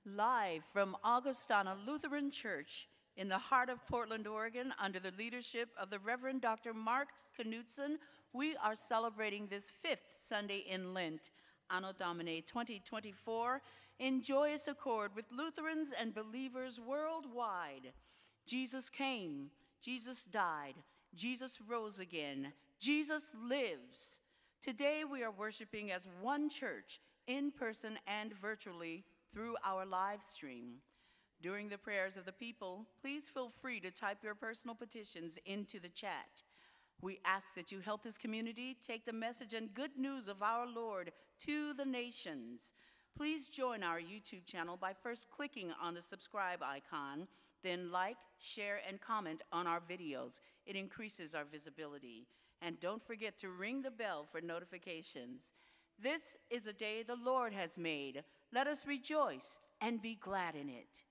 Live from Augustana Lutheran Church in the heart of Portland, Oregon, under the leadership of the Reverend Dr. Mark Knudsen, we are celebrating this 5th Sunday in Lent, Anno Domini 2024, in joyous accord with Lutherans and believers worldwide. Jesus came, Jesus died, Jesus rose again, Jesus lives. Today we are worshiping as one church, in person and virtually, through our live stream. During the prayers of the people, please feel free to type your personal petitions into the chat. We ask that you help this community take the message and good news of our Lord to the nations. Please join our YouTube channel by first clicking on the subscribe icon, then like, share, and comment on our videos. It increases our visibility. And don't forget to ring the bell for notifications. This is a day the Lord has made. Let us rejoice and be glad in it.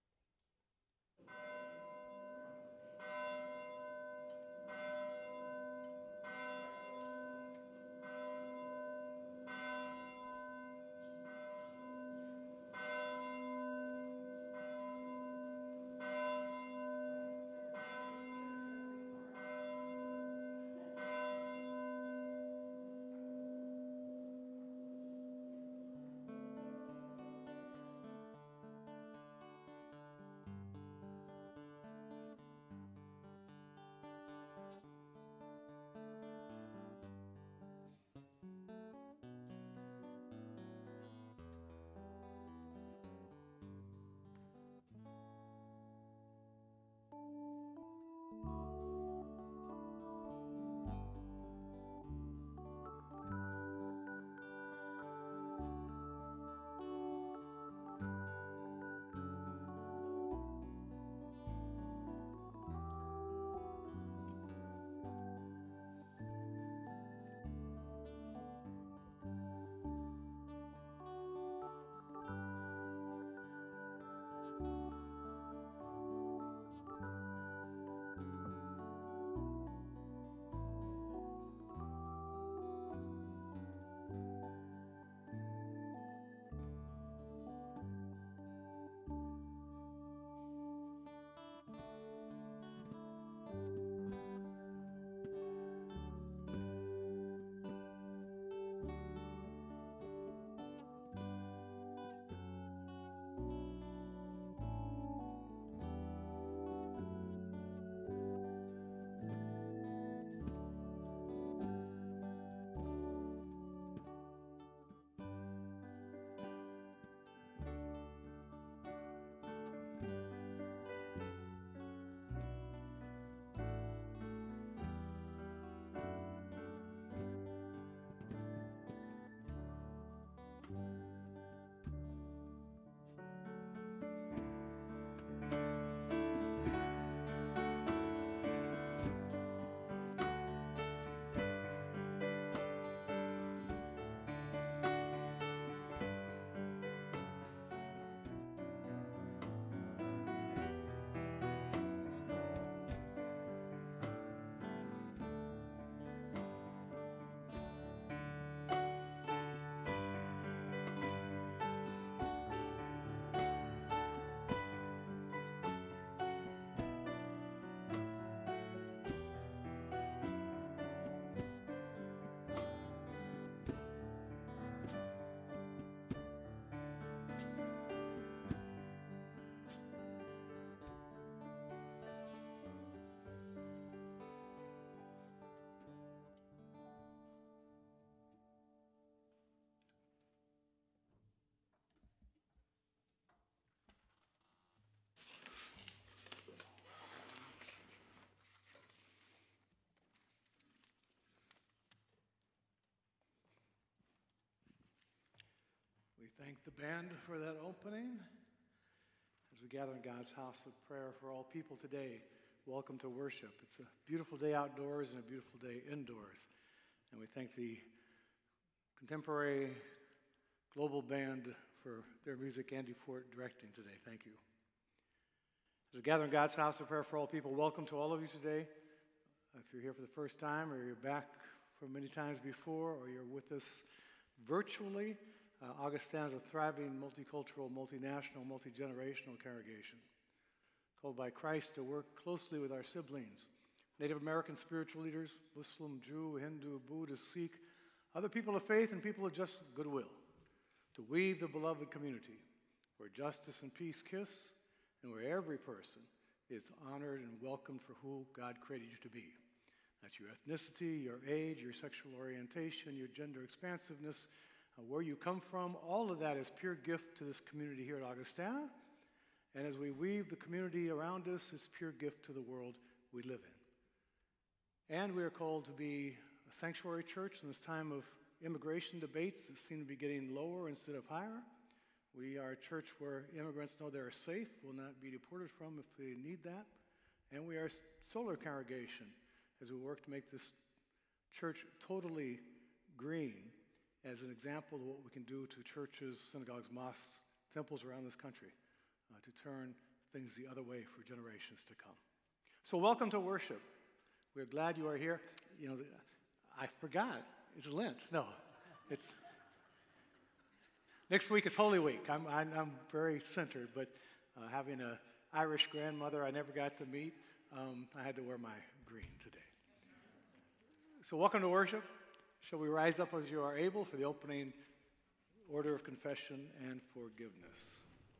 We thank the band for that opening. As we gather in God's house of prayer for all people today, welcome to worship. It's a beautiful day outdoors and a beautiful day indoors. And we thank the contemporary global band for their music, Andy Fort directing today. Thank you. As we gather in God's house of prayer for all people, welcome to all of you today. If you're here for the first time or you're back from many times before or you're with us virtually, Augustana is a thriving, multicultural, multinational, multi-generational congregation called by Christ to work closely with our siblings, Native American spiritual leaders, Muslim, Jew, Hindu, Buddhist, Sikh, other people of faith, and people of just goodwill, to weave the beloved community where justice and peace kiss, and where every person is honored and welcomed for who God created you to be. That's your ethnicity, your age, your sexual orientation, your gender expansiveness, where you come from. All of that is pure gift to this community here at Augustana. And as we weave the community around us, it's pure gift to the world we live in. And we are called to be a sanctuary church in this time of immigration debates that seem to be getting lower instead of higher. We are a church where immigrants know they are safe, will not be deported from if they need that. And we are a solar congregation as we work to make this church totally green as an example of what we can do to churches, synagogues, mosques, temples around this country to turn things the other way for generations to come. So welcome to worship. We're glad you are here. You know, I forgot. It's Lent. No, it's next week is Holy Week. I'm very centered, but having an Irish grandmother I never got to meet, I had to wear my green today. So welcome to worship. Shall we rise up as you are able for the opening order of confession and forgiveness?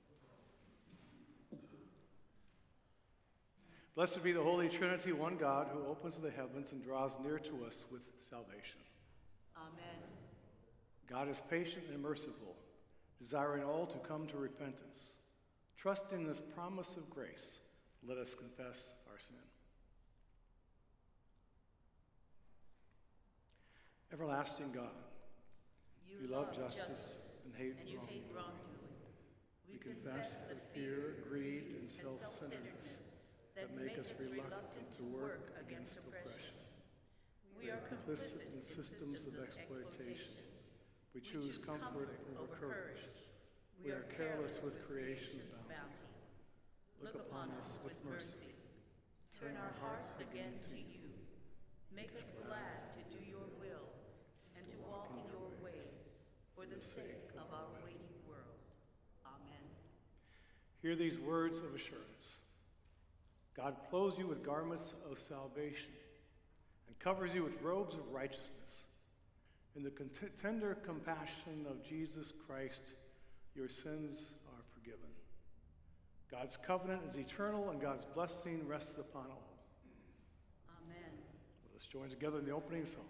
Blessed be the Holy Trinity, one God, who opens the heavens and draws near to us with salvation. Amen. God is patient and merciful, desiring all to come to repentance. Trusting this promise of grace, let us confess our sin. Everlasting God, you love justice and hate wrongdoing. We confess the fear, greed, and self-centeredness that make us reluctant to work against oppression. We are complicit in systems of exploitation. We choose comfort over courage. We are careless with creation's bounty. Look upon us with mercy. Turn our hearts again to you. Make us glad to do your will and to walk in your ways for the sake of our waiting world. Amen. Hear these words of assurance. God clothes you with garments of salvation and covers you with robes of righteousness. In the tender compassion of Jesus Christ, your sins are forgiven. God's covenant is eternal, and God's blessing rests upon all. Amen. Let us join together in the opening song.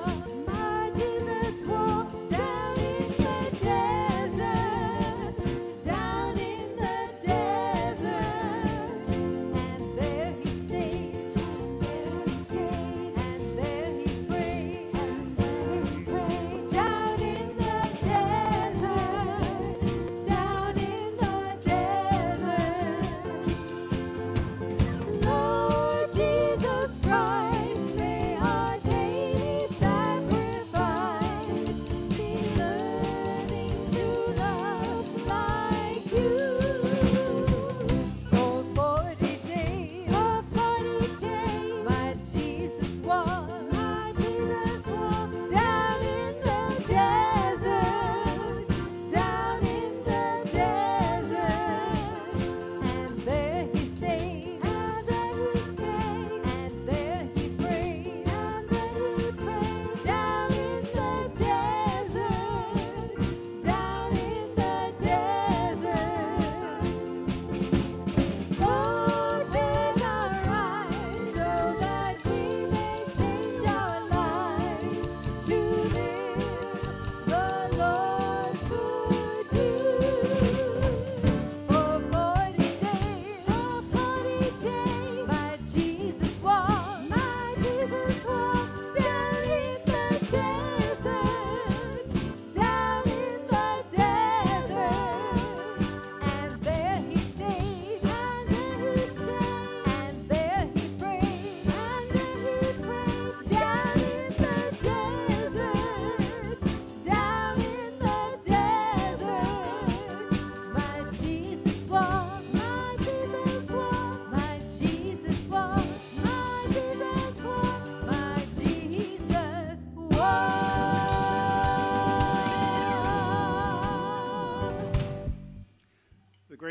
My Jesus walked down in the desert.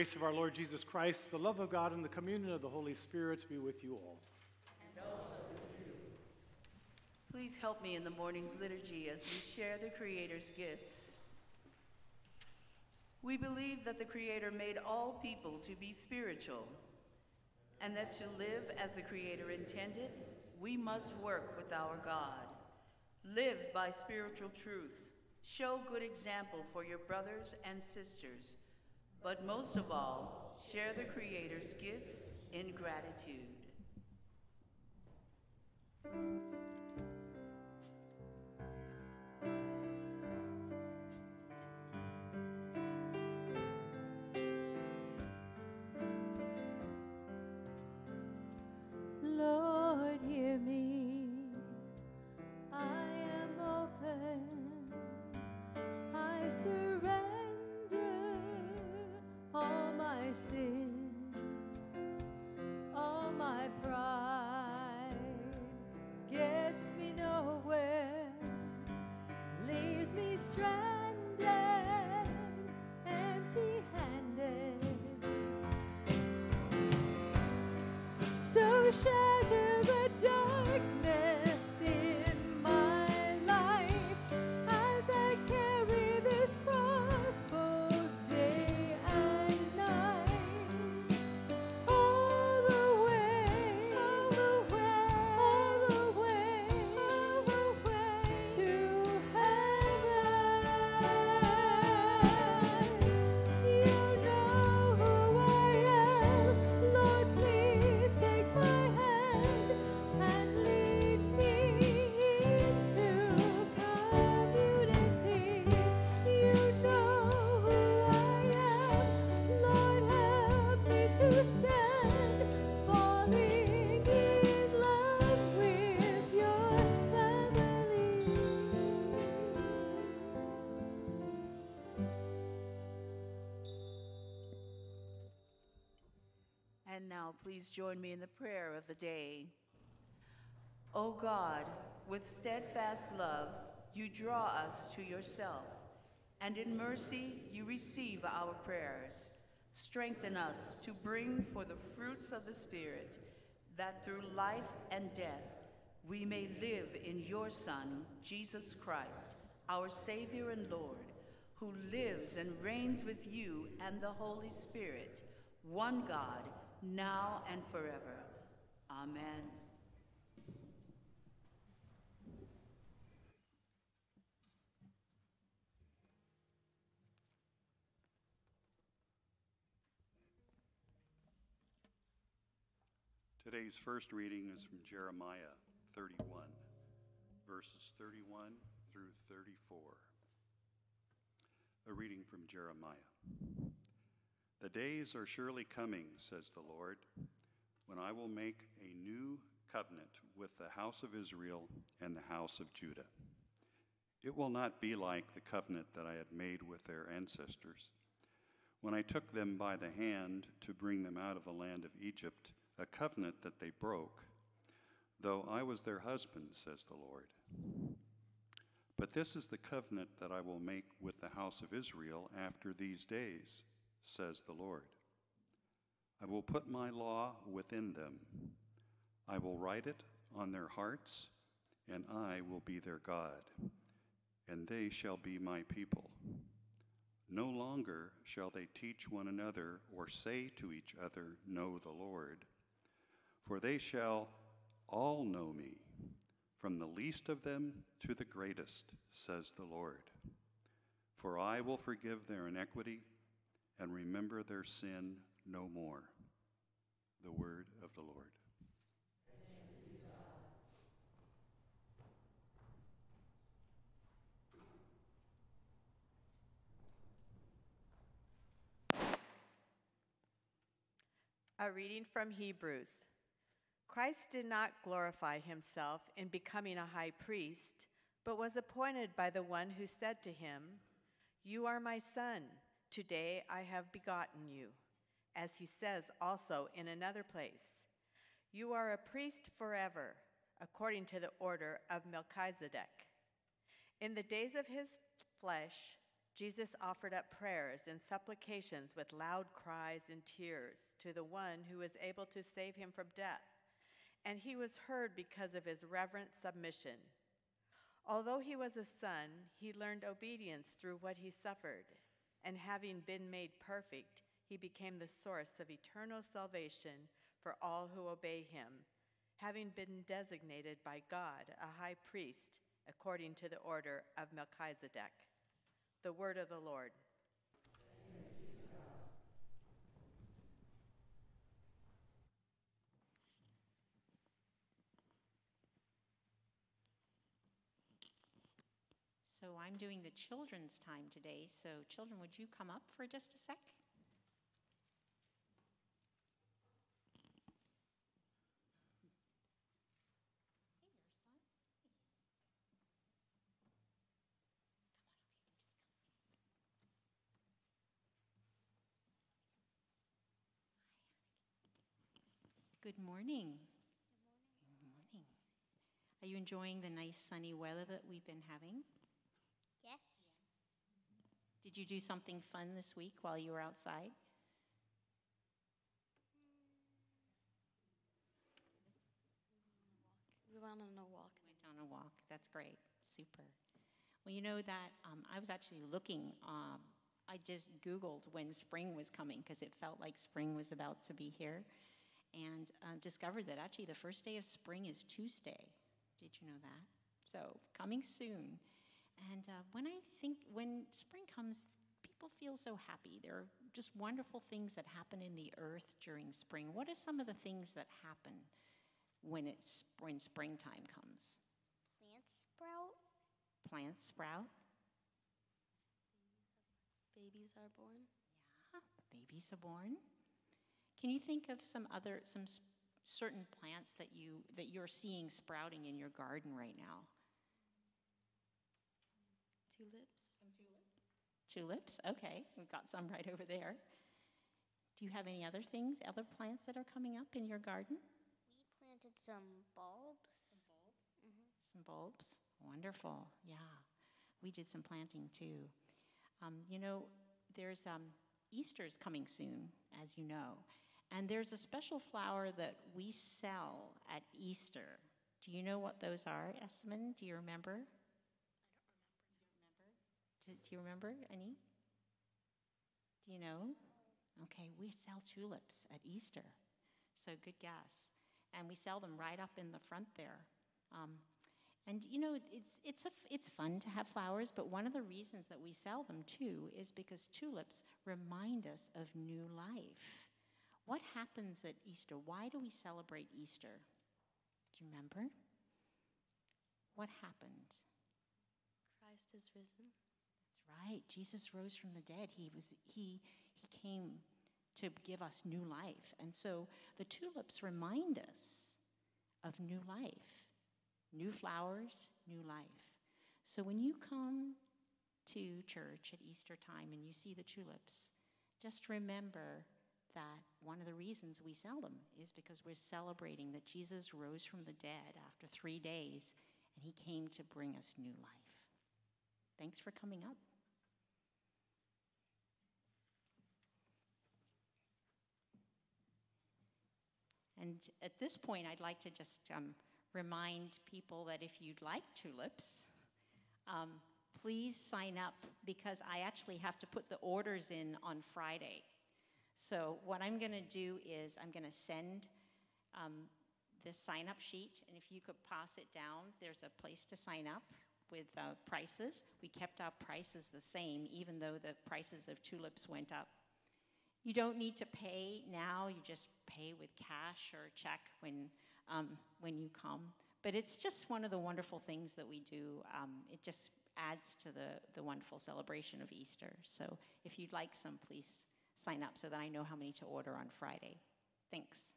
grace of our Lord Jesus Christ, the love of God, and the communion of the Holy Spirit be with you all. And also with you. Please help me in the morning's liturgy as we share the Creator's gifts. We believe that the Creator made all people to be spiritual, and that to live as the Creator intended, we must work with our God. Live by spiritual truths. Show good example for your brothers and sisters. But most of all, share the Creator's gifts in gratitude. Lord, hear me. I am open. I surrender all my sin, all my pride gets me nowhere, leaves me stranded, empty-handed. So shatter the darkness in my life as I carry this cross both day and night. All the way, all the way, all the way, all the way to heaven. You know who I am, Lord, please take my hand and lead me into community. You know who I am, Lord, help me to stand, falling in love with your family. And now please join me in the prayer of the day. O God, with steadfast love, you draw us to yourself, and in mercy you receive our prayers. Strengthen us to bring forth the fruits of the Spirit, that through life and death we may live in your Son, Jesus Christ, our Savior and Lord, who lives and reigns with you and the Holy Spirit, one God, now and forever. Amen. Today's first reading is from Jeremiah 31, verses 31 through 34. A reading from Jeremiah. The days are surely coming, says the Lord, when I will make a new covenant with the house of Israel and the house of Judah. It will not be like the covenant that I had made with their ancestors, when I took them by the hand to bring them out of the land of Egypt, a covenant that they broke, though I was their husband, says the Lord. But this is the covenant that I will make with the house of Israel after these days, says the Lord. I will put my law within them. I will write it on their hearts, and I will be their God, and they shall be my people. No longer shall they teach one another or say to each other, know the Lord, for they shall all know me, from the least of them to the greatest, says the Lord. For I will forgive their iniquity and remember their sin no more. The word of the Lord. A reading from Hebrews. Christ did not glorify himself in becoming a high priest, but was appointed by the one who said to him, "You are my son, today I have begotten you." As he says also in another place, "You are a priest forever, according to the order of Melchizedek." In the days of his flesh, Jesus offered up prayers and supplications with loud cries and tears to the one who was able to save him from death, and he was heard because of his reverent submission. Although he was a son, he learned obedience through what he suffered, and having been made perfect, he became the source of eternal salvation for all who obey him, having been designated by God a high priest according to the order of Melchizedek. The word of the Lord. So I'm doing the children's time today. So children, would you come up for just a sec? Good morning. Good morning. Are you enjoying the nice sunny weather that we've been having? Yes. Did you do something fun this week while you were outside? We went on a walk. Went on a walk. That's great. Super. Well, you know that I was actually looking, I just Googled when spring was coming because it felt like spring was about to be here, and discovered that actually the first day of spring is Tuesday. Did you know that? So coming soon. And when spring comes, people feel so happy. There are just wonderful things that happen in the earth during spring. What are some of the things that happen when springtime comes? Plants sprout. Plants sprout. Babies are born. Yeah, babies are born. Can you think of some certain plants that you're seeing sprouting in your garden right now? Tulips. Some tulips. Tulips, okay. We've got some right over there. Do you have any other things, other plants that are coming up in your garden? We planted some bulbs. Some bulbs? Some bulbs. Wonderful, yeah. We did some planting too. There's Easter's coming soon, as you know. And there's a special flower that we sell at Easter. Do you know what those are, Esmond? Do you remember? Do you remember any? Do you know? Okay, we sell tulips at Easter. So good guess. And we sell them right up in the front there. It's fun to have flowers, but one of the reasons that we sell them too is because tulips remind us of new life. What happens at Easter? Why do we celebrate Easter? Do you remember? What happened? Christ is risen. That's right. Jesus rose from the dead. He came to give us new life. And so the tulips remind us of new life. New flowers, new life. So when you come to church at Easter time and you see the tulips, just remember that one of the reasons we sell them is because we're celebrating that Jesus rose from the dead after 3 days, and he came to bring us new life. Thanks for coming up. And at this point, I'd like to just remind people that if you'd like tulips, please sign up, because I actually have to put the orders in on Friday. So what I'm going to do is I'm going to send this sign-up sheet, and if you could pass it down, there's a place to sign up with prices. We kept our prices the same, even though the prices of tulips went up. You don't need to pay now. You just pay with cash or check when you come. But it's just one of the wonderful things that we do. It just adds to the wonderful celebration of Easter. So if you'd like some, please sign up so that I know how many to order on Friday. Thanks.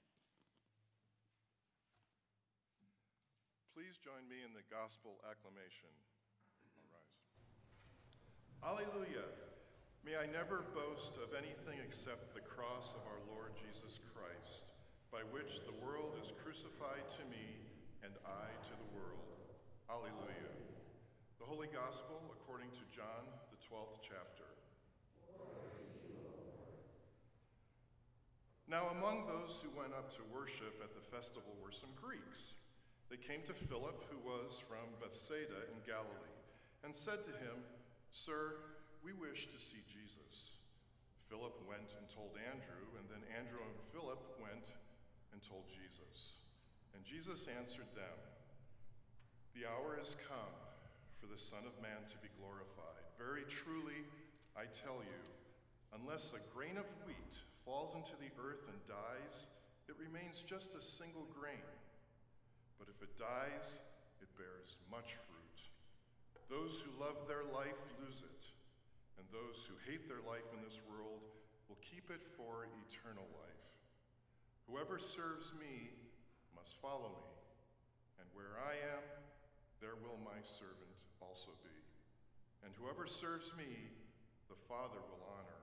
Please join me in the gospel acclamation. All rise. Alleluia. May I never boast of anything except the cross of our Lord Jesus Christ, by which the world is crucified to me and I to the world. Alleluia. The Holy Gospel according to John, the 12th chapter. Now among those who went up to worship at the festival were some Greeks. They came to Philip, who was from Bethsaida in Galilee, and said to him, "Sir, we wish to see Jesus." Philip went and told Andrew, and then Andrew and Philip went and told Jesus. And Jesus answered them, "The hour is come for the Son of Man to be glorified. Very truly, I tell you, unless a grain of wheat falls into the earth and dies, it remains just a single grain. But if it dies, it bears much fruit. Those who love their life lose it, and those who hate their life in this world will keep it for eternal life. Whoever serves me must follow me, and where I am, there will my servant also be. And whoever serves me, the Father will honor.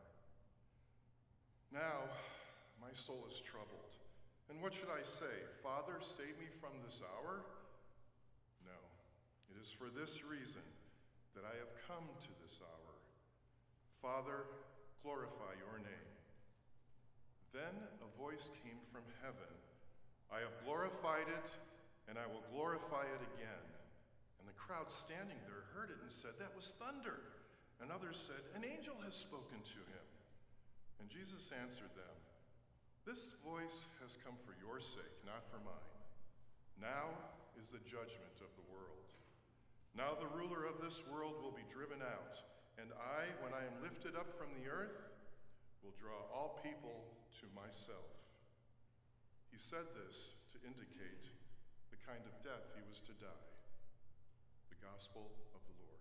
Now, my soul is troubled. And what should I say? Father, save me from this hour? No, it is for this reason that I have come to this hour. Father, glorify your name." Then a voice came from heaven, "I have glorified it, and I will glorify it again." And the crowd standing there heard it and said, "That was thunder." And others said, "An angel has spoken to him." And Jesus answered them, "This voice has come for your sake, not for mine. Now is the judgment of the world. Now the ruler of this world will be driven out, and I, when I am lifted up from the earth, will draw all people to myself." He said this to indicate the kind of death he was to die. The Gospel of the Lord.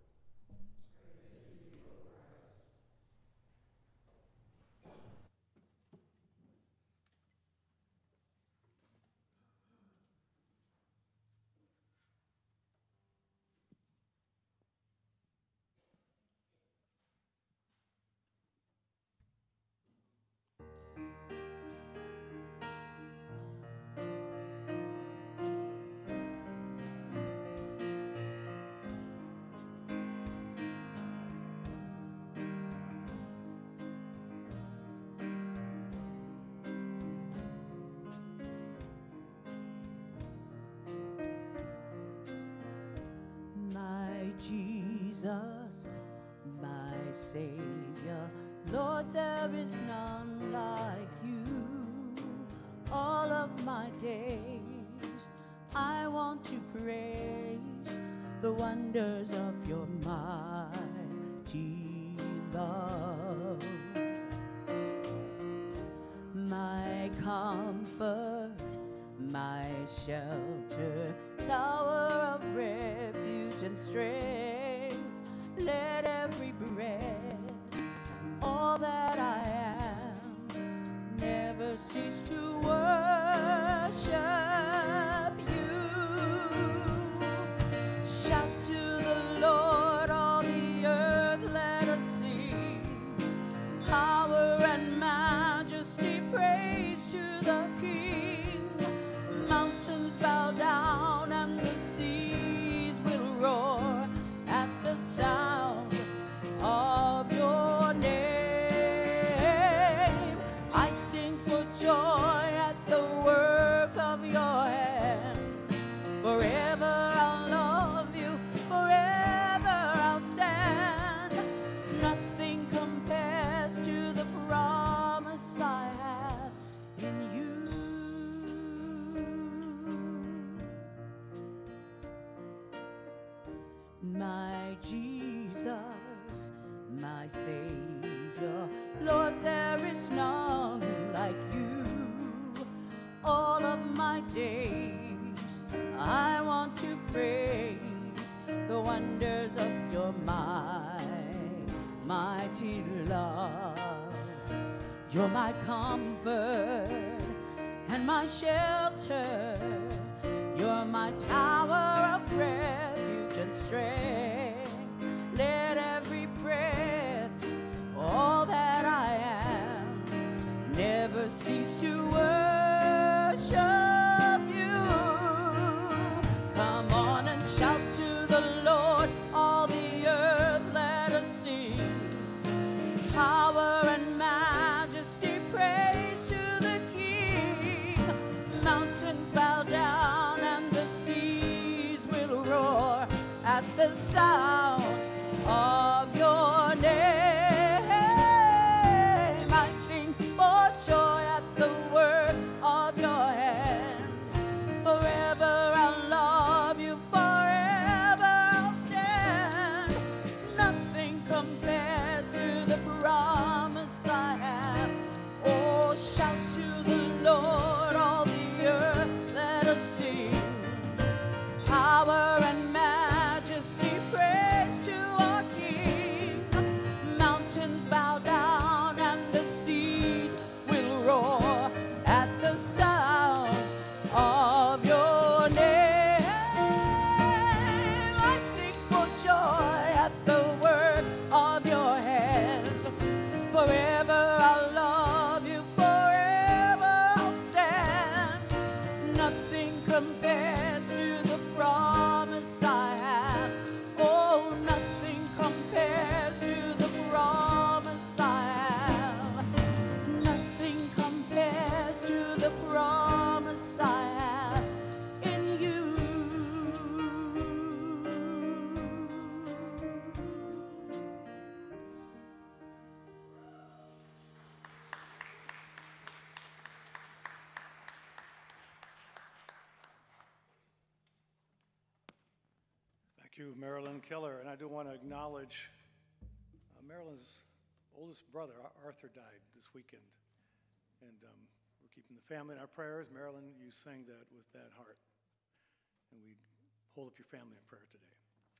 My Jesus, my Savior, Lord, there is none like you. All of my days I want to praise the wonders of your mighty love. My comfort, my shelter, tower of refuge and strength, let every breath, all that I am, never cease to worship you. Shout to the Lord, all the earth, let us sing. Power and majesty, praise to the King. Mountains bow down and the seas will roar at the sound of your name. I sing for joy at the work of your hand. Forever I'll love you, forever I'll stand. Nothing compares to the promise I have in you. My Jesus, my Savior, Lord, there is none like you. All of my days I want to praise the wonders of your mighty love. You're my comfort and my shelter. You're my tower of refuge and strength. Let every breath, all that I am, never cease to worship you. Come on and shout to the Lord, all the earth, let us sing. at the sound of your name. I sing for joy at the word of your hand. Forever I'll love you, forever I'll stand. Nothing compares to the promise I have. Oh, shout to the Lord, all the earth, let us sing. Power and majesty, praise to our King. Mountains bow down and the seas will roar at the sound of your name. I sing for joy at the word of your hand. Forever I'll love you, forever I'll stand. Nothing compares to the promise I have. Oh, nothing compares to the promise I have. Nothing compares to the promise I have in you. Thank you, Marilyn Keller. And I do want to acknowledge Marilyn's oldest brother, Arthur, died this weekend. And we're keeping the family in our prayers. Marilyn, you sang that with that heart. And we hold up your family in prayer today.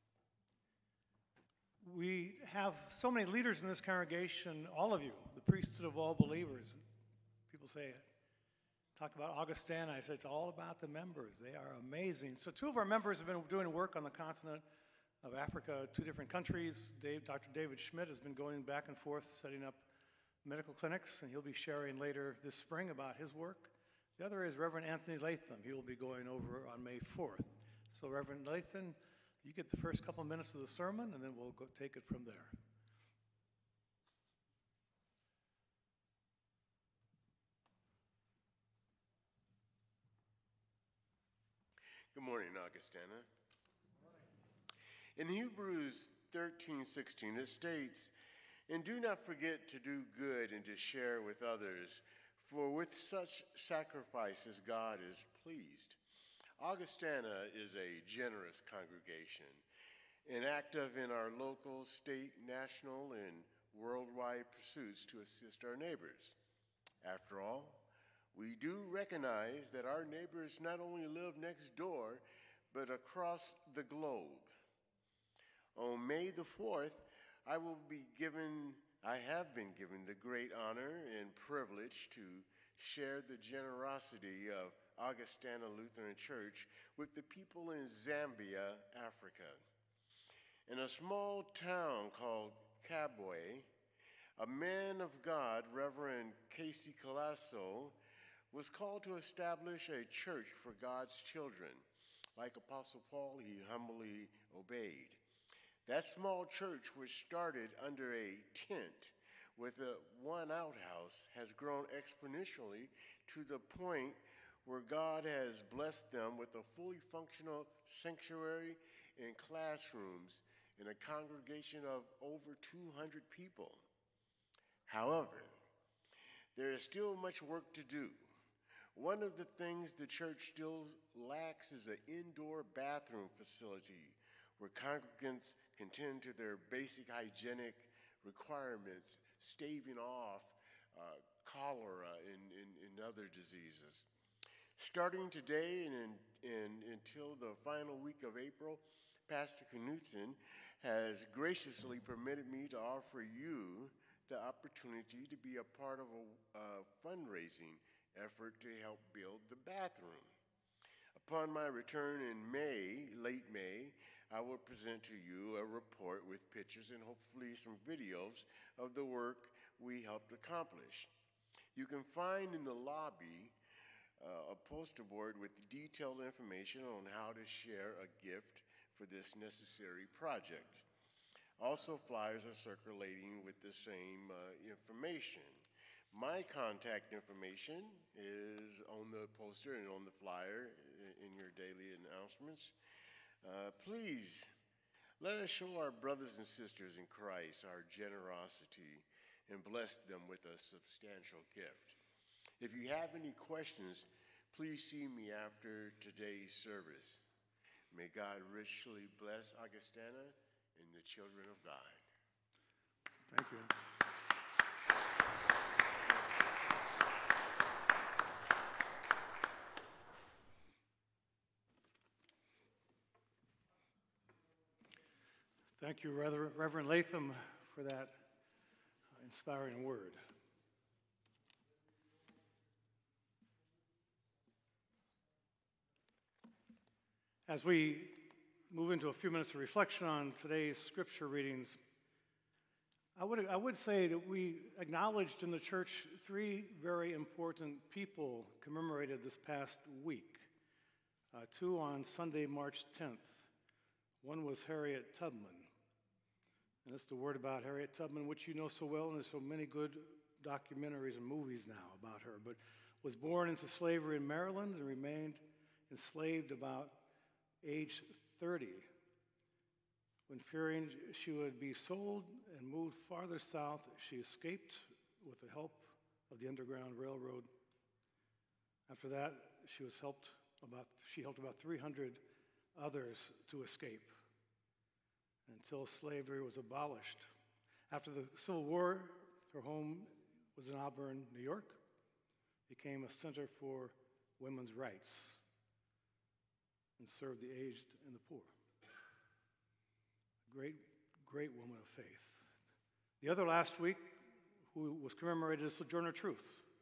We have so many leaders in this congregation, all of you, the priesthood of all believers. People say, talk about Augustana. I said, it's all about the members. They are amazing. So 2 of our members have been doing work on the continent of Africa, 2 different countries. Dr. David Schmidt has been going back and forth setting up medical clinics, and he'll be sharing later this spring about his work. The other is Reverend Anthony Latham. He will be going over on May 4th. So Reverend Latham, you get the first couple minutes of the sermon, and then we'll go take it from there. Good morning, Augustana. In Hebrews 13:16, it states, "And do not forget to do good and to share with others, for with such sacrifices God is pleased." Augustana is a generous congregation and active in our local, state, national, and worldwide pursuits to assist our neighbors. After all, we do recognize that our neighbors not only live next door, but across the globe. On May the 4th, I have been given the great honor and privilege to share the generosity of Augustana Lutheran Church with the people in Zambia, Africa. In a small town called Kabwe, a man of God, Reverend Casey Colasso, was called to establish a church for God's children. Like Apostle Paul, he humbly obeyed. That small church, which started under a tent with one outhouse, has grown exponentially to the point where God has blessed them with a fully functional sanctuary and classrooms and a congregation of over 200 people. However, there is still much work to do. One of the things the church still lacks is an indoor bathroom facility where congregants can tend to their basic hygienic requirements, staving off cholera and other diseases. Starting today and until the final week of April, Pastor Knudsen has graciously permitted me to offer you the opportunity to be a part of a fundraising effort to help build the bathroom. Upon my return in late May, I will present to you a report with pictures and hopefully some videos of the work we helped accomplish. You can find in the lobby a poster board with detailed information on how to share a gift for this necessary project. Also, flyers are circulating with the same information. My contact information is on the poster and on the flyer in your daily announcements. Please Let us show our brothers and sisters in Christ our generosity and bless them with a substantial gift. If you have any questions, please see me after today's service. May God richly bless Augustana and the children of God. Thank you. Thank you, Reverend Latham, for that inspiring word. As we move into a few minutes of reflection on today's scripture readings, I would say that we acknowledged in the church three very important people commemorated this past week. Two on Sunday, March 10th. One was Harriet Tubman. And it's the word about Harriet Tubman, which you know so well, and there's so many good documentaries and movies now about her, but was born into slavery in Maryland and remained enslaved about age 30. When fearing she would be sold and moved farther south, she escaped with the help of the Underground Railroad. After that, she helped about 300 others to escape until slavery was abolished. After the Civil War, her home was in Auburn, New York. It became a center for women's rights and served the aged and the poor. Great, great woman of faith. The other last week, who was commemorated, is Sojourner Truth.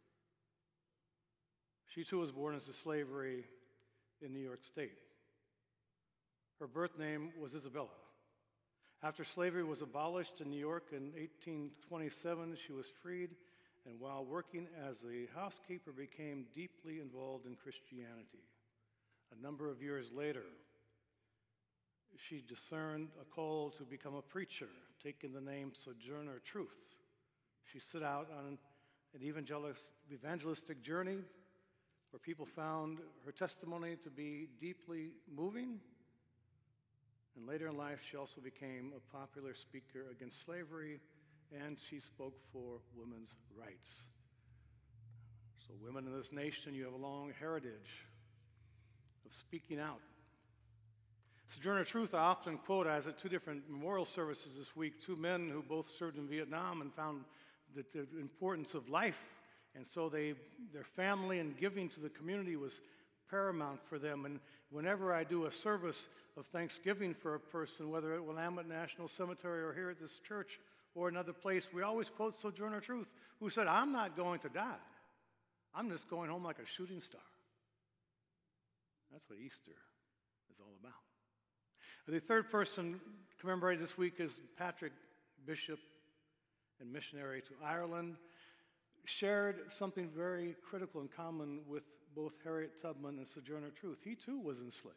She too was born into slavery in New York State. Her birth name was Isabella. After slavery was abolished in New York in 1827, she was freed, and while working as a housekeeper, became deeply involved in Christianity. A number of years later, she discerned a call to become a preacher, taking the name Sojourner Truth. She set out on an evangelistic journey where people found her testimony to be deeply moving. And later in life, she also became a popular speaker against slavery, and she spoke for women's rights. So women in this nation, you have a long heritage of speaking out. Sojourner Truth, I often quote as at two different memorial services this week, two men who both served in Vietnam and found the importance of life. And so their family and giving to the community was paramount for them. And whenever I do a service of Thanksgiving for a person, whether at Willamette National Cemetery or here at this church or another place, we always quote Sojourner Truth, who said, "I'm not going to die. I'm just going home like a shooting star." That's what Easter is all about. The third person commemorated this week is Patrick, bishop and missionary to Ireland. Shared something very critical in common with both Harriet Tubman and Sojourner Truth. He too was enslaved.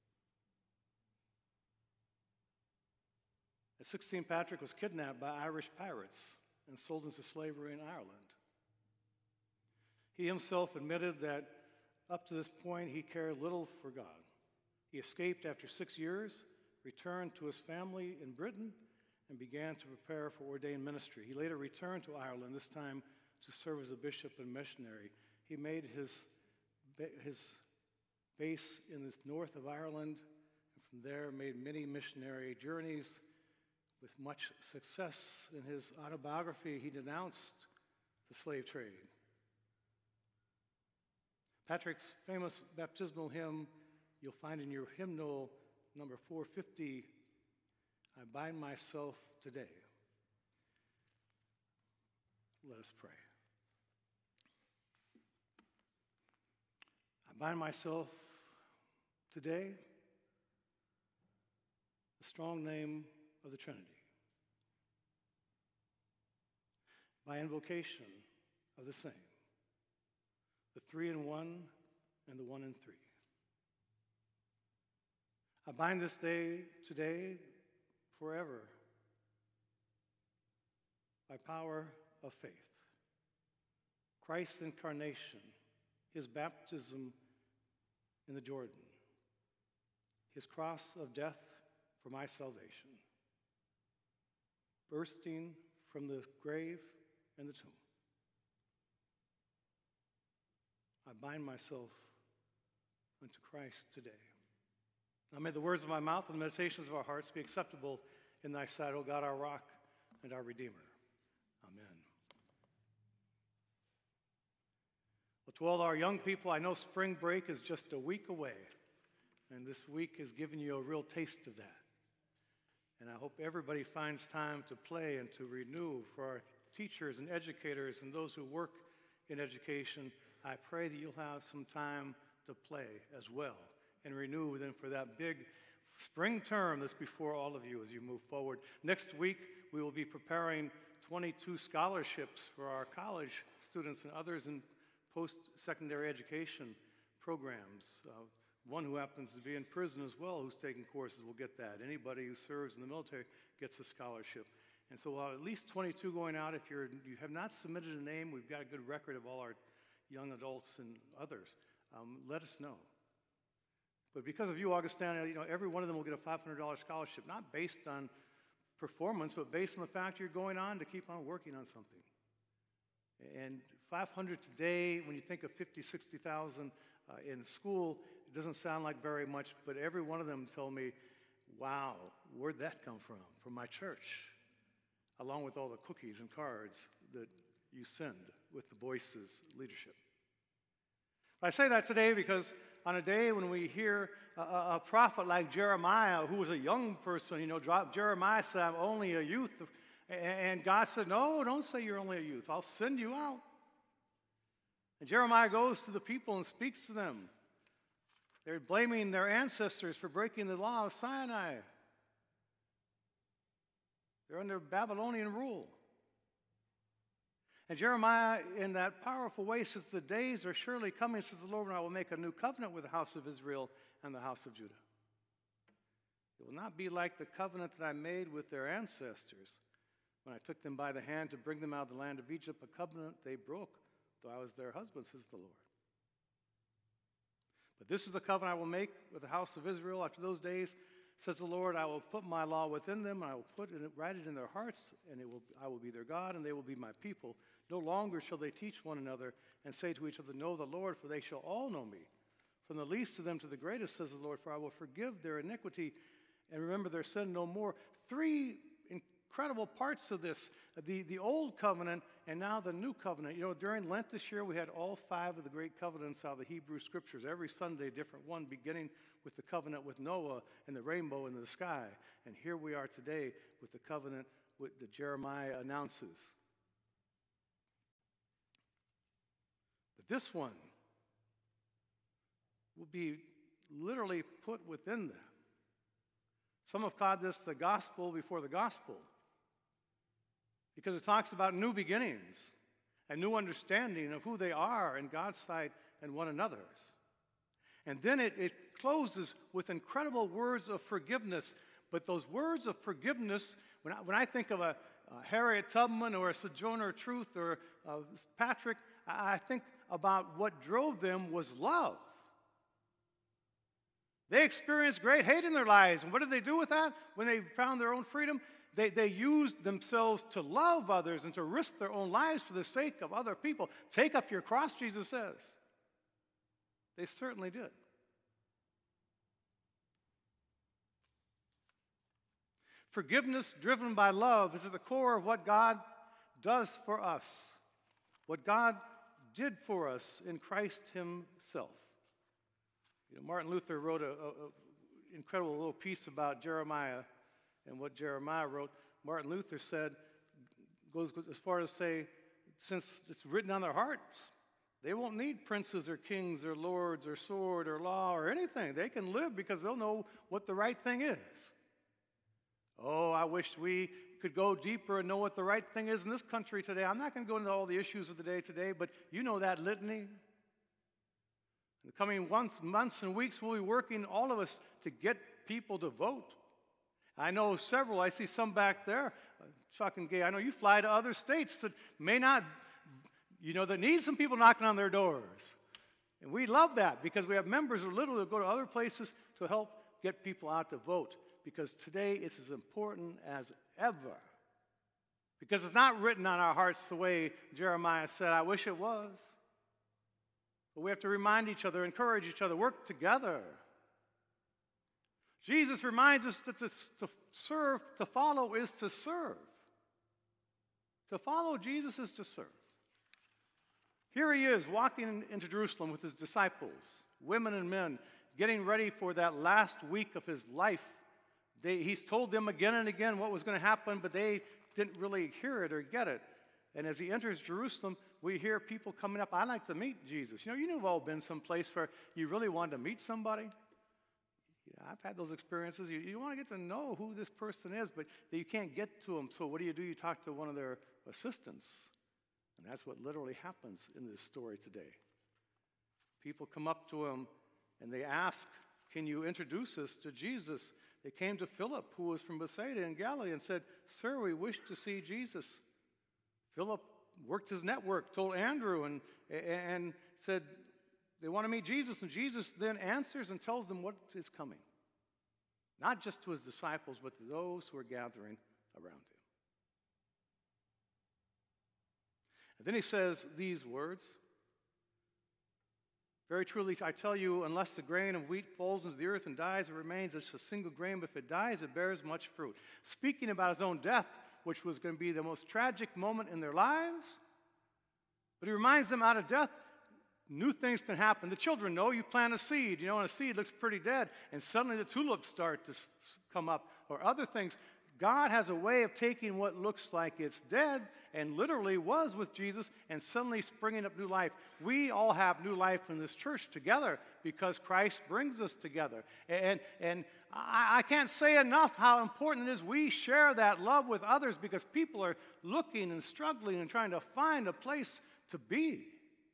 At 16, Patrick was kidnapped by Irish pirates and sold into slavery in Ireland. He himself admitted that up to this point he cared little for God. He escaped after 6 years, returned to his family in Britain, and began to prepare for ordained ministry. He later returned to Ireland, this time to serve as a bishop and missionary. He made his base in the north of Ireland, and from there made many missionary journeys with much success. In his autobiography, he denounced the slave trade. Patrick's famous baptismal hymn, you'll find in your hymnal, number 450, "I bind myself today." Let us pray. I bind myself today, the strong name of the Trinity, by invocation of the same, the three in one and the one in three. I bind this day today forever by power of faith. Christ's incarnation, his baptism in the Jordan, his cross of death for my salvation, bursting from the grave and the tomb. I bind myself unto Christ today. Now may the words of my mouth and the meditations of our hearts be acceptable in thy sight, O God, our rock and our Redeemer. Amen. Well, to all our young people, I know spring break is just a week away, and this week has given you a real taste of that. And I hope everybody finds time to play and to renew. For our teachers and educators and those who work in education, I pray that you'll have some time to play as well and renew then for that big spring term that's before all of you as you move forward. Next week, we will be preparing 22 scholarships for our college students and others in post-secondary education programs. One who happens to be in prison as well, who's taking courses, will get that. Anybody who serves in the military gets a scholarship. And so we'll have at least 22 going out. If you have not submitted a name, we've got a good record of all our young adults and others. Let us know. But because of you, Augustana, every one of them will get a $500 scholarship, not based on performance, but based on the fact you're going on to keep on working on something. And 500 today, when you think of 50, 60,000 in school, it doesn't sound like very much, but every one of them told me, wow, where'd that come from? From my church, along with all the cookies and cards that you send with the Boyce's leadership. I say that today because on a day when we hear a prophet like Jeremiah, who was a young person, Jeremiah said, I'm only a youth. And God said, no, don't say you're only a youth. I'll send you out. And Jeremiah goes to the people and speaks to them. They're blaming their ancestors for breaking the law of Sinai. They're under Babylonian rule. And Jeremiah, in that powerful way, says, the days are surely coming, says the Lord, when I will make a new covenant with the house of Israel and the house of Judah. It will not be like the covenant that I made with their ancestors when I took them by the hand to bring them out of the land of Egypt, a covenant they broke, though I was their husband, says the Lord. But this is the covenant I will make with the house of Israel after those days, says the Lord. I will put my law within them, and I will write it in their hearts, and I will be their God, and they will be my people. No longer shall they teach one another and say to each other, know the Lord, for they shall all know me. From the least of them to the greatest, says the Lord, for I will forgive their iniquity and remember their sin no more. Three incredible parts of this, the old covenant and now the new covenant. During Lent this year, we had all 5 of the great covenants out of the Hebrew Scriptures. Every Sunday, a different one, beginning with the covenant with Noah and the rainbow in the sky. And here we are today with the covenant that Jeremiah announces. But this one will be literally put within them. Some have called this the gospel before the gospel, because it talks about new beginnings and new understanding of who they are in God's sight and one another's. And then it closes with incredible words of forgiveness. But those words of forgiveness, when I think of a Harriet Tubman or a Sojourner Truth or Patrick, I think about what drove them was love. They experienced great hate in their lives. And what did they do with that when they found their own freedom? They used themselves to love others and to risk their own lives for the sake of other people. Take up your cross, Jesus says. They certainly did. Forgiveness driven by love is at the core of what God does for us, what God did for us in Christ himself. Martin Luther wrote an incredible little piece about Jeremiah and what Jeremiah wrote. Martin Luther said, goes as far as say, since it's written on their hearts, they won't need princes or kings or lords or sword or law or anything. They can live because they'll know what the right thing is. Oh, I wish we could go deeper and know what the right thing is in this country today. I'm not going to go into all the issues of the day today, but you know that litany. In the coming months and weeks, we'll be working, all of us, to get people to vote. I know several. I see some back there. Chuck and Gay, I know you fly to other states that may not, that need some people knocking on their doors. And we love that because we have members who literally go to other places to help get people out to vote, because today it's as important as ever. Because it's not written on our hearts the way Jeremiah said, I wish it was. But we have to remind each other, encourage each other, work together. Jesus reminds us that to serve, to follow is to serve. To follow Jesus is to serve. Here he is walking into Jerusalem with his disciples, women and men, getting ready for that last week of his life. He's told them again and again what was going to happen, but they didn't really hear it or get it. And as he enters Jerusalem, we hear people coming up, I'd like to meet Jesus. You've all been someplace where you really wanted to meet somebody. Yeah, I've had those experiences. You want to get to know who this person is, but you can't get to them. So what do? You talk to one of their assistants. And that's what literally happens in this story today. People come up to him and they ask, can you introduce us to Jesus? They came to Philip, who was from Bethsaida in Galilee, and said, Sir, we wish to see Jesus. Philip worked his network, told Andrew, and said, they want to meet Jesus. And Jesus then answers and tells them what is coming. Not just to his disciples, but to those who are gathering around him. And then he says these words, very truly, I tell you, unless the grain of wheat falls into the earth and dies, it remains as a single grain, but if it dies, it bears much fruit. Speaking about his own death, which was going to be the most tragic moment in their lives, but he reminds them out of death, new things can happen. The children know you plant a seed, and a seed looks pretty dead, and suddenly the tulips start to come up, or other things. God has a way of taking what looks like it's dead, and literally was with Jesus, and suddenly springing up new life. We all have new life in this church together because Christ brings us together. And I can't say enough how important it is we share that love with others, because people are looking and struggling and trying to find a place to be.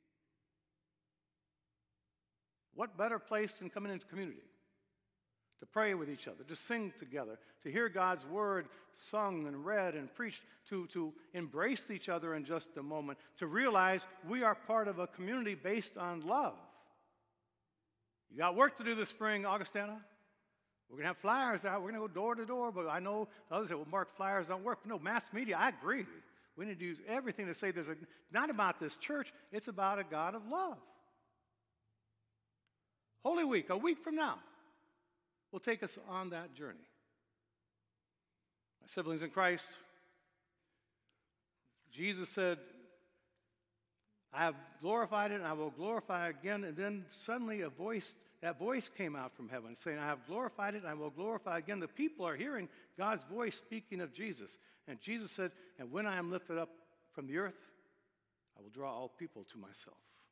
What better place than coming into community? To pray with each other, to sing together, to hear God's word sung and read and preached, to embrace each other in just a moment, to realize we are part of a community based on love. You got work to do this spring, Augustana. We're going to have flyers out. We're going to go door to door, but I know others say, well, Mark, flyers don't work. No, mass media, I agree. We need to use everything to say it's not about this church, it's about a God of love. Holy Week, a week from now, will take us on that journey. My siblings in Christ, Jesus said, I have glorified it and I will glorify it again. And then suddenly that voice came out from heaven saying, I have glorified it and I will glorify again. The people are hearing God's voice speaking of Jesus. And Jesus said, and when I am lifted up from the earth, I will draw all people to myself.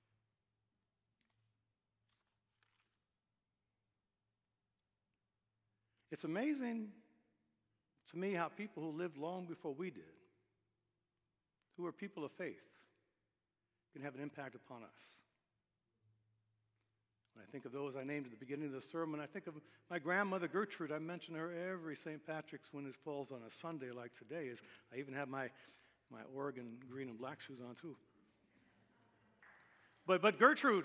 It's amazing to me how people who lived long before we did, who are people of faith, can have an impact upon us. When I think of those I named at the beginning of the sermon, I think of my grandmother Gertrude. I mention her every St. Patrick's when it falls on a Sunday like today. I even have my Oregon green and black shoes on too. But Gertrude,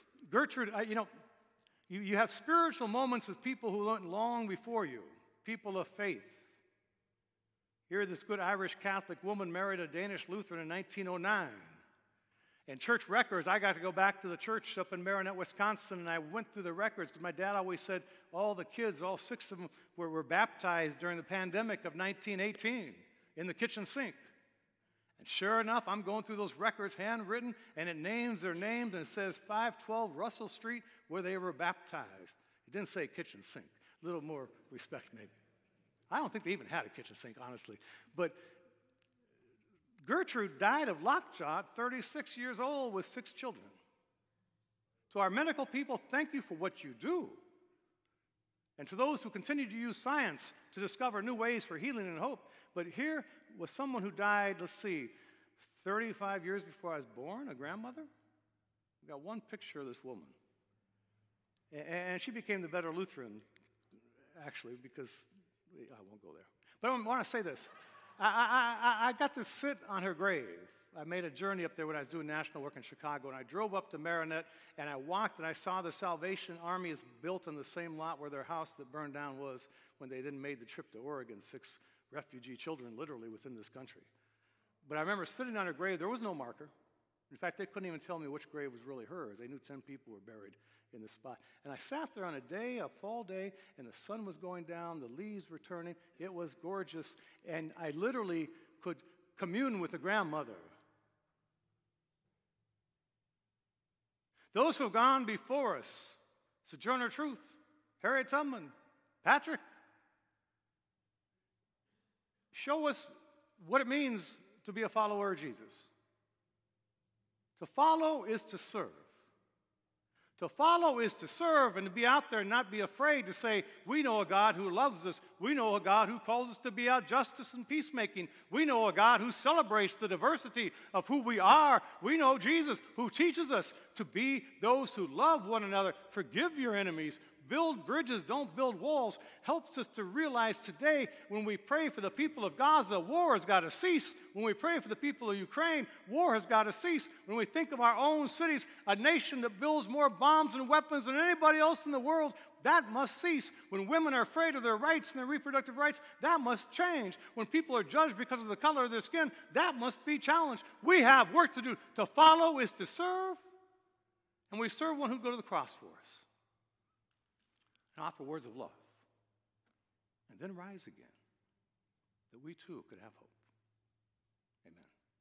you have spiritual moments with people who went long before you, people of faith. Here, this good Irish Catholic woman married a Danish Lutheran in 1909. And church records, I got to go back to the church up in Marinette, Wisconsin, and I went through the records because my dad always said all the kids, all 6 of them, were baptized during the pandemic of 1918 in the kitchen sink. And sure enough, I'm going through those records, handwritten, and it names their names, and it says 512 Russell Street, where they were baptized. It didn't say kitchen sink. A little more respect, maybe. I don't think they even had a kitchen sink, honestly. But Gertrude died of lockjaw at 36 years old with 6 children. To our medical people, thank you for what you do. And to those who continue to use science to discover new ways for healing and hope. But here was someone who died, 35 years before I was born, a grandmother. We got one picture of this woman. And she became the better Lutheran, actually, because I won't go there. But I want to say this. I got to sit on her grave. I made a journey up there when I was doing national work in Chicago, and I drove up to Marinette, and I walked, and I saw the Salvation Army is built on the same lot where their house that burned down was when they then made the trip to Oregon, 6 refugee children literally within this country. But I remember sitting on her grave. There was no marker. In fact, they couldn't even tell me which grave was really hers. They knew 10 people were buried in the spot. And I sat there on a fall day, and the sun was going down, the leaves were turning. It was gorgeous, and I literally could commune with the grandmother. Those who have gone before us, Sojourner Truth, Harriet Tubman, Patrick, show us what it means to be a follower of Jesus. To follow is to serve. To follow is to serve and to be out there and not be afraid to say, we know a God who loves us. We know a God who calls us to be out justice and peacemaking. We know a God who celebrates the diversity of who we are. We know Jesus who teaches us to be those who love one another, forgive your enemies, build bridges, don't build walls, helps us to realize today when we pray for the people of Gaza, war has got to cease. When we pray for the people of Ukraine, war has got to cease. When we think of our own cities, a nation that builds more bombs and weapons than anybody else in the world, that must cease. When women are afraid of their rights and their reproductive rights, that must change. When people are judged because of the color of their skin, that must be challenged. We have work to do. To follow is to serve, and we serve one who go to the cross for us and offer words of love, and then rise again, that we too could have hope. Amen.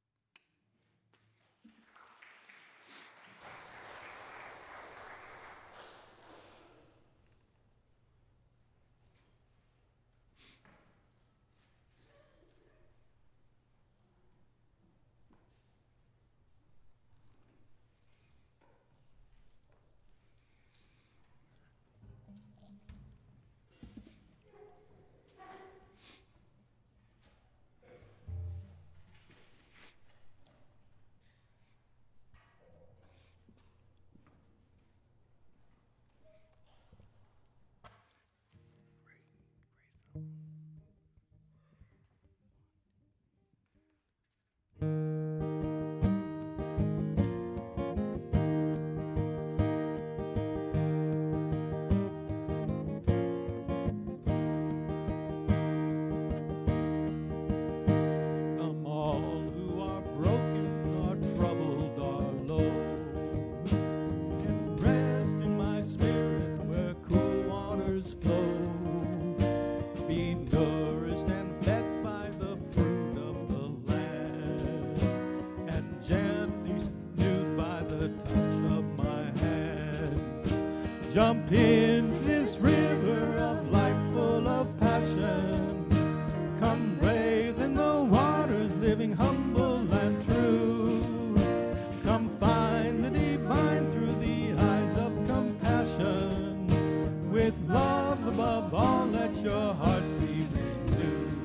Come all who are broken, are troubled, are low, and rest in my spirit where cool waters flow. Be nourished and fed by the fruit of the land, and gently renewed by the touch of my hand. Jump into this river of life full of passion. Come bathe in the waters, living humble and true. Come find the divine through the eyes of compassion. With love above all, let your hearts be renewed.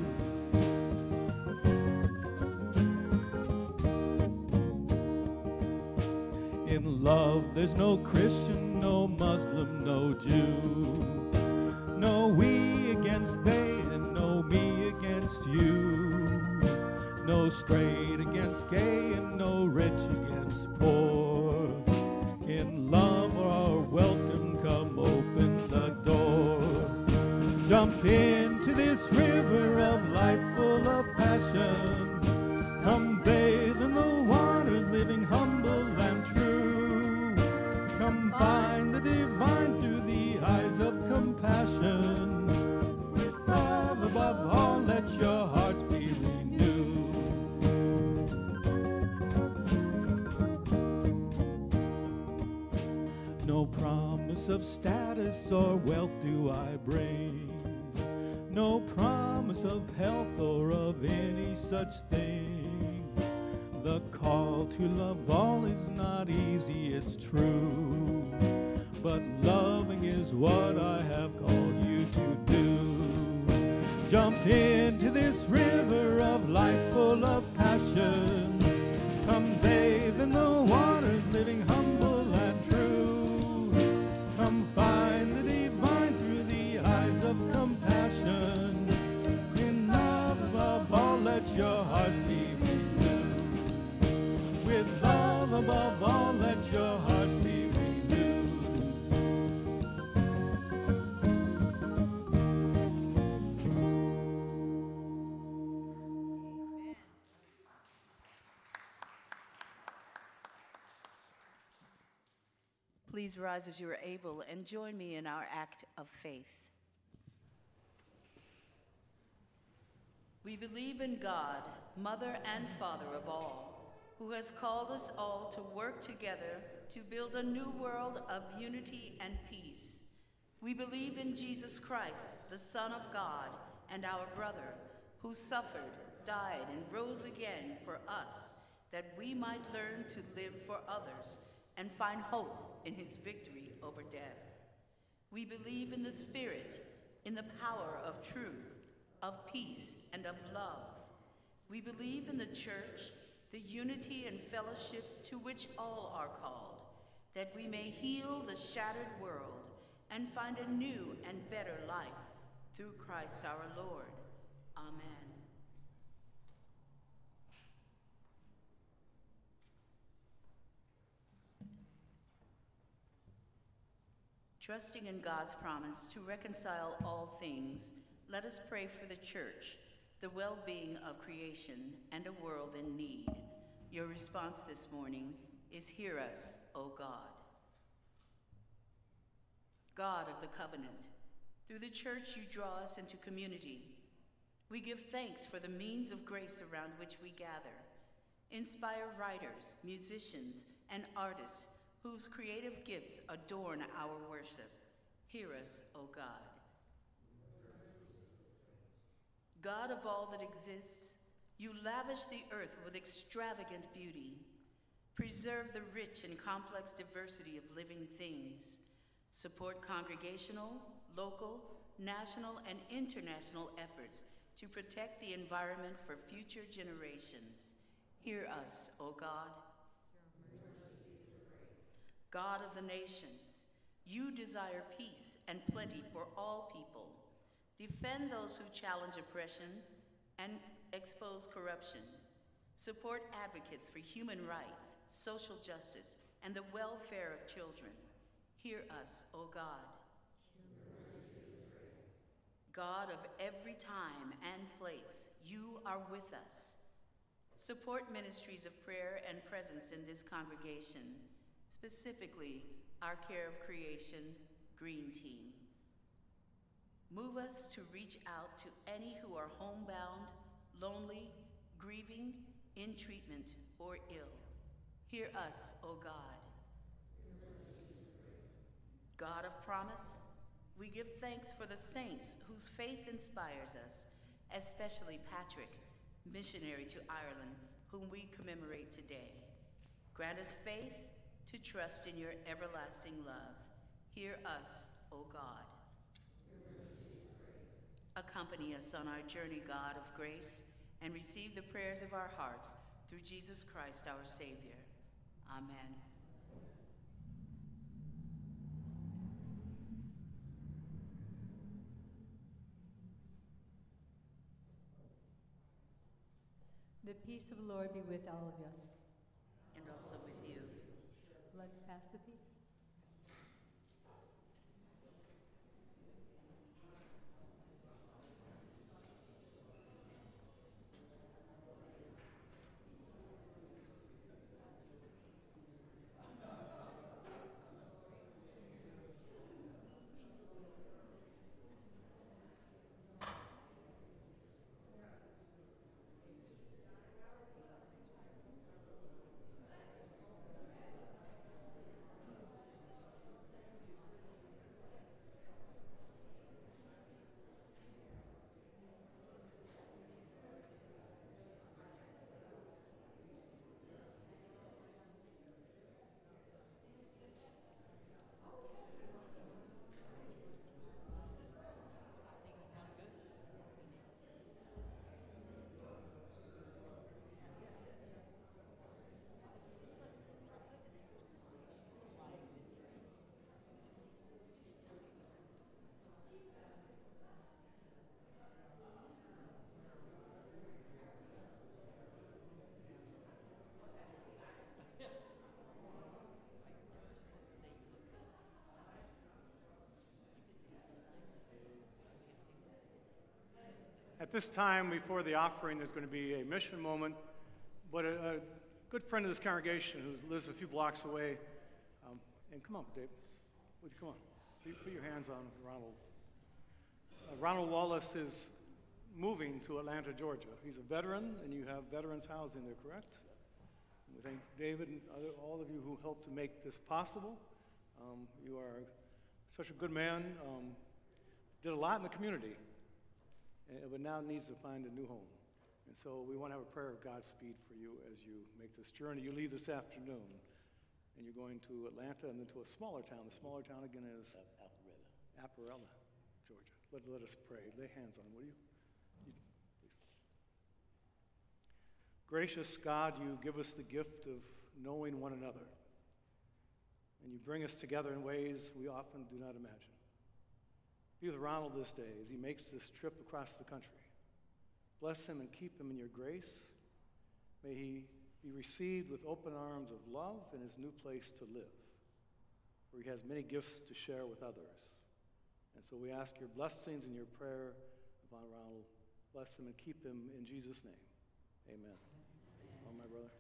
In love, there's no Christian, no Muslim, no Jew. No we against they, and no me against you. No straight against gay, and no rich against poor. In love are welcome, come open the door. Jump into this river of life full of passion. Come bathe in the waters, living humble and true. Come find the divine through the eyes of compassion. With love above all, let your hearts be renewed. No promise of status or wealth do I bring. No promise of health or of any such thing. The call to love all is not easy, it's true. But loving is what I have called you to do. Jump into this river of life full of passion. Come bathe in the waters, living humble and true. Come find the divine through the eyes of compassion. In love above all, let your heart be renewed. Please rise as you are able and join me in our act of faith. We believe in God, Mother and Father of all, who has called us all to work together to build a new world of unity and peace. We believe in Jesus Christ, the Son of God, and our brother, who suffered, died, and rose again for us, that we might learn to live for others and find hope in his victory over death. We believe in the Spirit, in the power of truth, of peace, and of love. We believe in the church, the unity and fellowship to which all are called, that we may heal the shattered world and find a new and better life through Christ our Lord. Amen. Trusting in God's promise to reconcile all things, let us pray for the church, the well-being of creation, and a world in need. Your response this morning is, "Hear us, O God." God of the covenant, through the church you draw us into community. We give thanks for the means of grace around which we gather. Inspire writers, musicians, and artists whose creative gifts adorn our worship. Hear us, O God. God of all that exists, you lavish the earth with extravagant beauty. Preserve the rich and complex diversity of living things. Support congregational, local, national, and international efforts to protect the environment for future generations. Hear us, O God. God of the nations, you desire peace and plenty for all people. Defend those who challenge oppression and expose corruption. Support advocates for human rights, social justice, and the welfare of children. Hear us, O God. God of every time and place, you are with us. Support ministries of prayer and presence in this congregation, specifically our Care of Creation Green Team. Move us to reach out to any who are homebound, lonely, grieving, in treatment, or ill. Hear us, O God. God of promise, we give thanks for the saints whose faith inspires us, especially Patrick, missionary to Ireland, whom we commemorate today. Grant us faith to trust in your everlasting love. Hear us, O God. Accompany us on our journey, God of grace, and receive the prayers of our hearts through Jesus Christ, our Savior. Amen. The peace of the Lord be with all of us. And also with you. Let's pass the peace. At this time, before the offering, there's going to be a mission moment, but a good friend of this congregation who lives a few blocks away And come on, Dave. Would you come on? Put your hands on Ronald. Ronald Wallace is moving to Atlanta, Georgia. He's a veteran, and you have veterans housing there, correct? And we thank David and all of you who helped to make this possible. You are such a good man, did a lot in the community, but now needs to find a new home. And so we want to have a prayer of Godspeed for you as you make this journey. You leave this afternoon, and you're going to Atlanta and then to a smaller town. The smaller town again is? Apparella, Georgia. Let us pray. Lay hands on him, will you? Please. Gracious God, you give us the gift of knowing one another, and you bring us together in ways we often do not imagine. Be with Ronald this day as he makes this trip across the country. Bless him and keep him in your grace. May he be received with open arms of love in his new place to live, where he has many gifts to share with others. And so we ask your blessings and your prayer upon Ronald. Bless him and keep him in Jesus' name. Amen. Oh, my brother.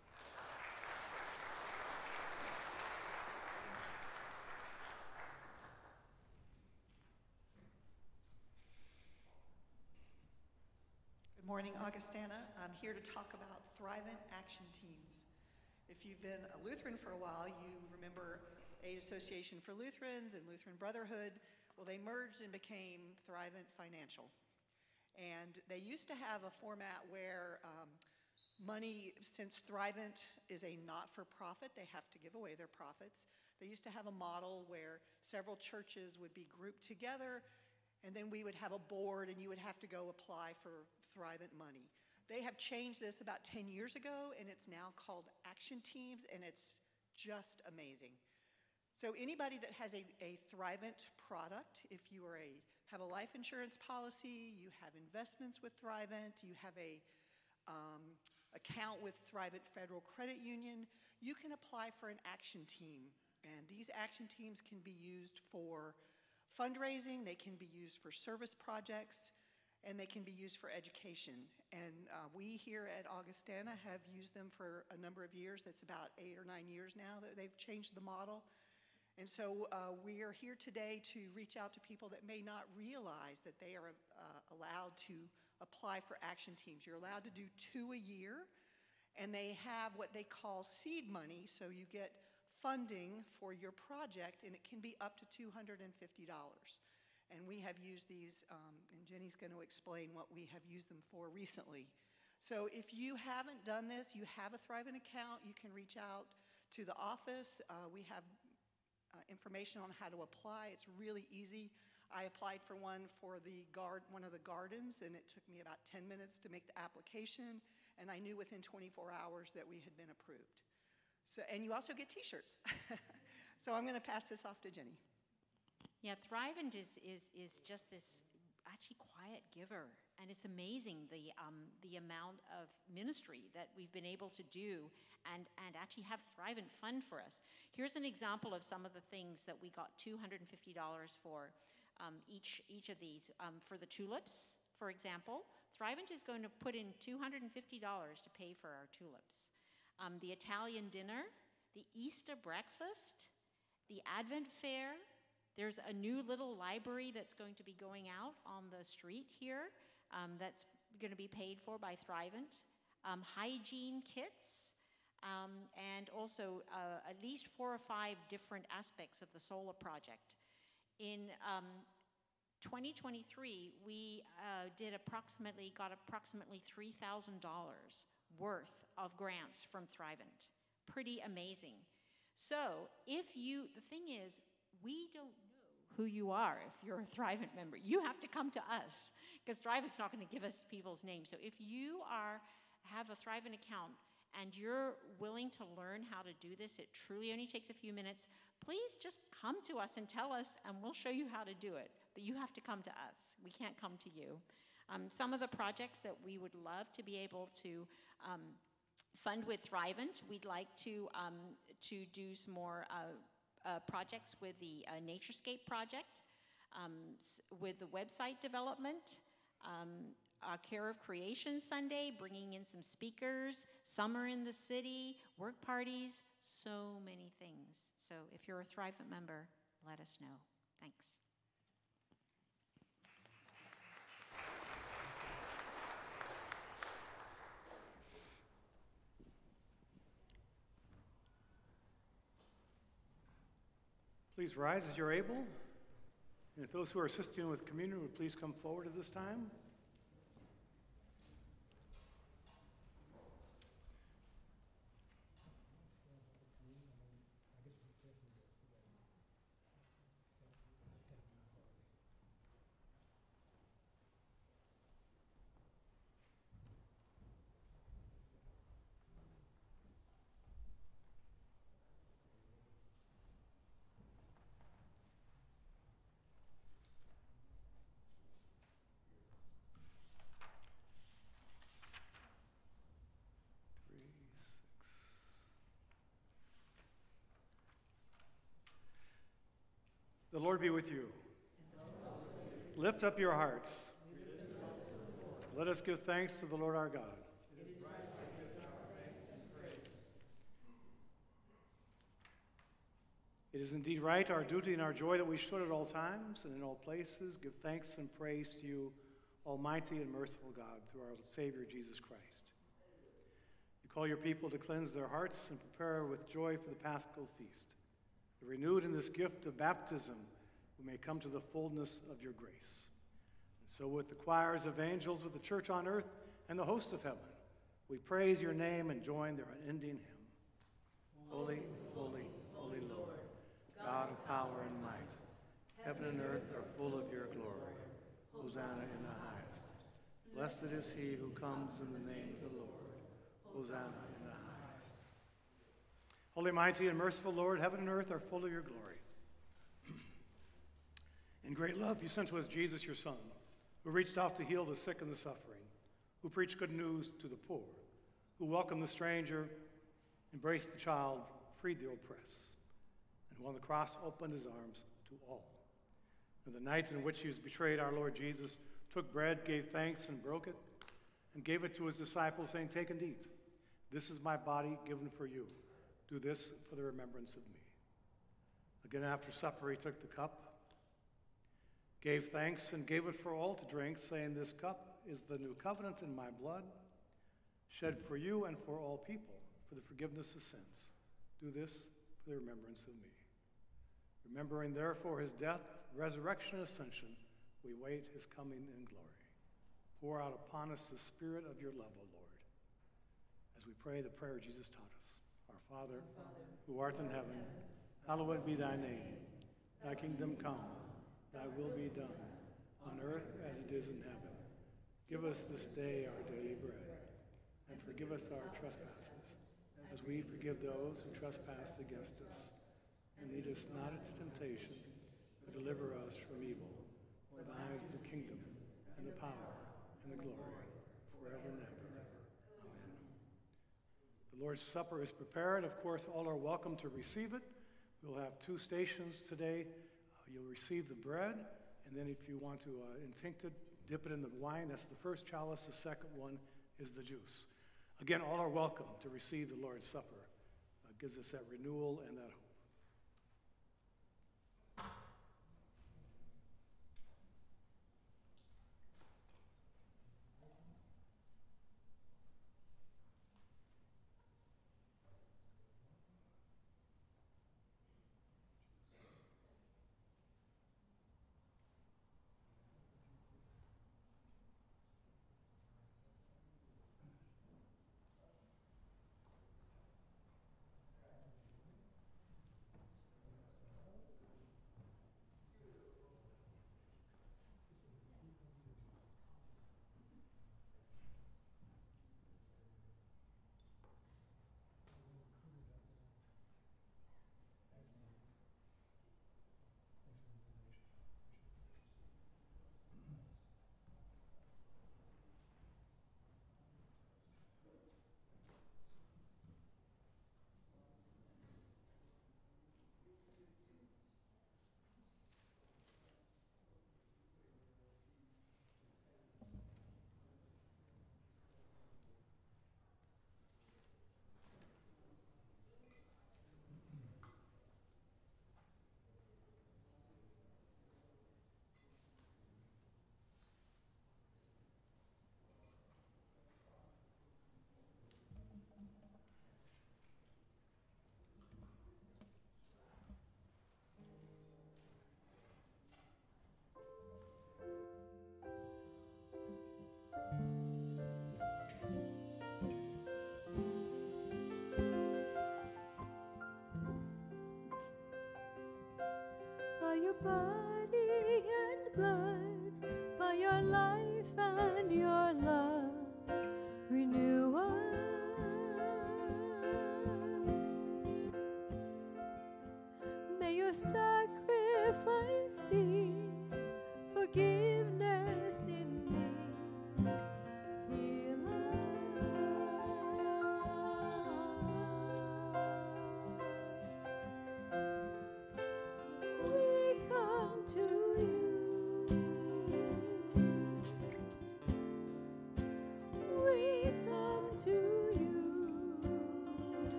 Good morning, Augustana. I'm here to talk about Thrivent Action Teams. If you've been a Lutheran for a while, you remember Aid Association for Lutherans and Lutheran Brotherhood. Well, they merged and became Thrivent Financial. And they used to have a format where money, since Thrivent is a not-for-profit, they have to give away their profits. They used to have a model where several churches would be grouped together, and then we would have a board, and you would have to go apply for Thrivent money. They have changed this about 10 years ago, and it's now called Action Teams, and it's just amazing. So anybody that has a Thrivent product, if you have a life insurance policy, you have investments with Thrivent, you have a account with Thrivent Federal Credit Union, you can apply for an action team. And these action teams can be used for fundraising, they can be used for service projects, and they can be used for education. And we here at Augustana have used them for a number of years. That's about 8 or 9 years now that they've changed the model. And so we are here today to reach out to people that may not realize that they are allowed to apply for action teams. You're allowed to do 2 a year, and they have what they call seed money, so you get funding for your project, and it can be up to $250. And we have used these, and Jenny's going to explain what we have used them for recently. So if you haven't done this, you have a Thrivent account, you can reach out to the office. We have information on how to apply. It's really easy. I applied for one for one of the gardens, and it took me about 10 minutes to make the application, and I knew within 24 hours that we had been approved. So, and you also get t-shirts. So I'm going to pass this off to Jenny. Yeah, Thrivent is just this actually quiet giver, and it's amazing the amount of ministry that we've been able to do and actually have Thrivent fund for us. Here's an example of some of the things that we got $250 for each of these. For the tulips, for example, Thrivent is going to put in $250 to pay for our tulips. The Italian dinner, the Easter breakfast, the Advent fair. There's a new little library that's going to be going out on the street here that's going to be paid for by Thrivent. Hygiene kits, and also at least 4 or 5 different aspects of the solar project. In 2023, we got approximately $3,000 worth of grants from Thrivent. Pretty amazing. So the thing is, we don't know who you are if you're a Thrivent member. You have to come to us, because Thrivent's not going to give us people's names. So if you have a Thrivent account and you're willing to learn how to do this, it truly only takes a few minutes. Please just come to us and tell us, and we'll show you how to do it. But you have to come to us. We can't come to you. Some of the projects that we would love to be able to fund with Thrivent, we'd like to do some more projects with the Naturescape project, with the website development, our Care of Creation Sunday, bringing in some speakers, Summer in the City, work parties, so many things. So if you're a Thrivent member, let us know. Thanks. Please rise as you're able. And if those who are assisting with communion would please come forward at this time. The Lord be with you. Lift up your hearts. Let us give thanks to the Lord our God. It is indeed right, our duty and our joy, that we should at all times and in all places give thanks and praise to you, Almighty and merciful God, through our Savior Jesus Christ. You call your people to cleanse their hearts and prepare with joy for the Paschal feast. Renewed in this gift of baptism, we may come to the fullness of your grace. And so with the choirs of angels, with the church on earth, and the hosts of heaven, we praise your name and join their unending hymn. Holy, holy, holy Lord, God of power and might, heaven and earth are full of your glory. Hosanna in the highest. Blessed is he who comes in the name of the Lord. Hosanna in the highest. Holy, mighty, and merciful Lord, heaven and earth are full of your glory. In great love, you sent to us Jesus, your Son, who reached out to heal the sick and the suffering, who preached good news to the poor, who welcomed the stranger, embraced the child, freed the oppressed, and who on the cross opened his arms to all. And the night in which he was betrayed, our Lord Jesus took bread, gave thanks, and broke it, and gave it to his disciples, saying, "Take and eat. This is my body given for you. Do this for the remembrance of me." Again, after supper, he took the cup, gave thanks, and gave it for all to drink, saying, "This cup is the new covenant in my blood, shed for you and for all people for the forgiveness of sins. Do this for the remembrance of me." Remembering, therefore, his death, resurrection, and ascension, we wait his coming in glory. Pour out upon us the spirit of your love, O Lord, as we pray the prayer Jesus taught us. Our Father, who art in heaven, hallowed be thy name. Thy kingdom come, thy will be done, on earth as it is in heaven. Give us this day our daily bread, and forgive us our trespasses, as we forgive those who trespass against us. And lead us not into temptation, but deliver us from evil. For thine is the kingdom, and the power, and the glory, forever and ever. Amen. The Lord's Supper is prepared. Of course, all are welcome to receive it. We'll have 2 stations today. You'll receive the bread, and then if you want to intinct it, dip it in the wine. That's the first chalice. The second one is the juice. Again, all are welcome to receive the Lord's Supper. It gives us that renewal and that hope.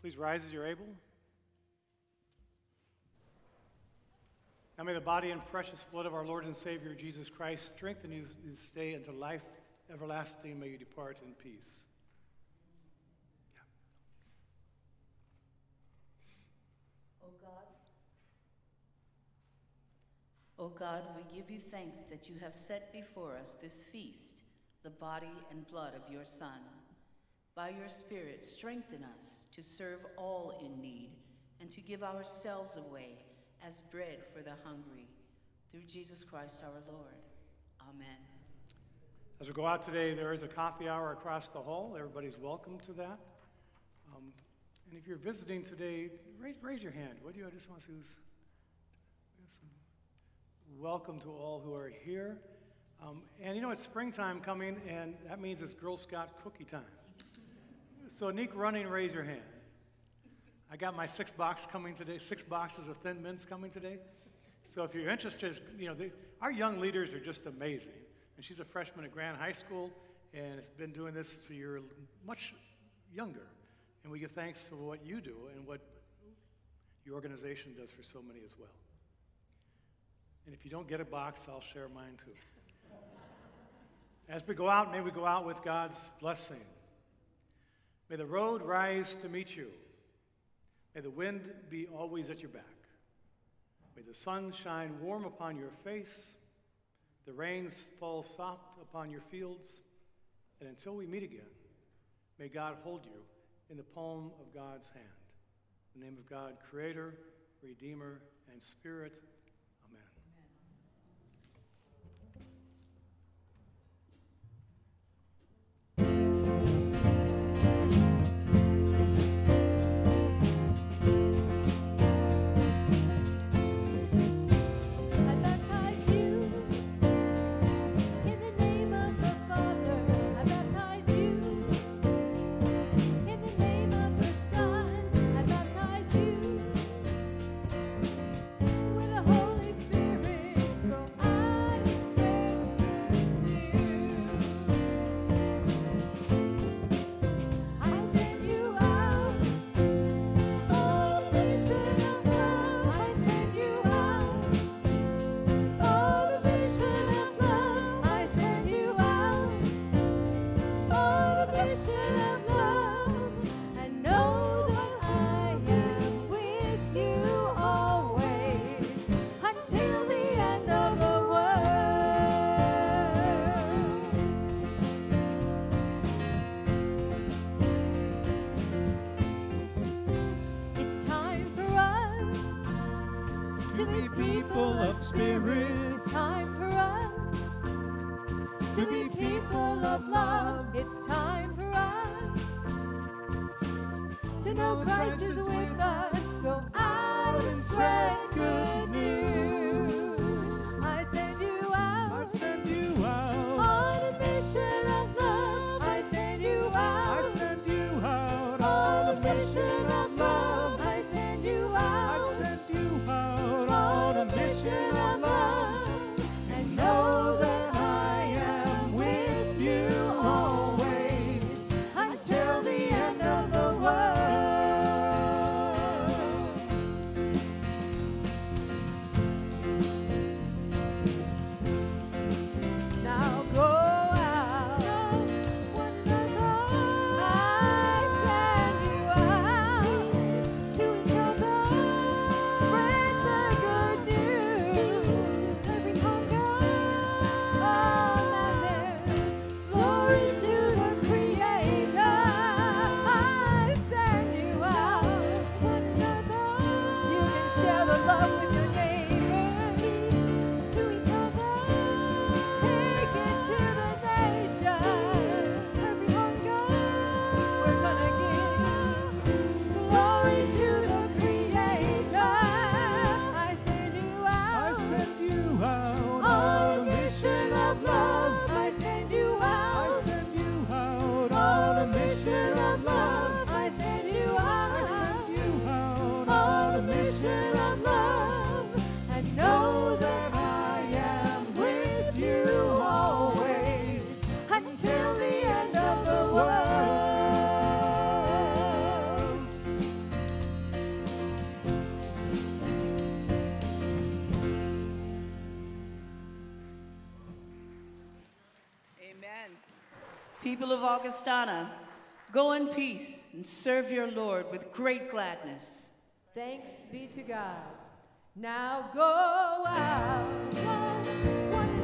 Please rise as you're able. Now may the body and precious blood of our Lord and Savior Jesus Christ strengthen you this day into life everlasting. May you depart in peace. O God, we give you thanks that you have set before us this feast, the body and blood of your Son. By your Spirit, strengthen us to serve all in need and to give ourselves away as bread for the hungry. Through Jesus Christ our Lord. Amen. As we go out today, there is a coffee hour across the hall. Everybody's welcome to that. And if you're visiting today, raise your hand. What do you? I just want to see who's. Welcome to all who are here. And you know, it's springtime coming, and that means it's Girl Scout cookie time. So, Nick, running, raise your hand. I got my 6 boxes coming today, 6 boxes of Thin Mints coming today. So if you're interested, you know, our young leaders are just amazing. And she's a freshman at Grand High School, and has been doing this for you're much younger. And we give thanks for what you do and what your organization does for so many as well. And if you don't get a box, I'll share mine too. As we go out, may we go out with God's blessing. May the road rise to meet you. May the wind be always at your back. May the sun shine warm upon your face, the rains fall soft upon your fields, and until we meet again, may God hold you in the palm of God's hand. In the name of God, Creator, Redeemer, and Spirit, amen. People of Augustana, go in peace and serve your Lord with great gladness. Thanks be to God. Now go out.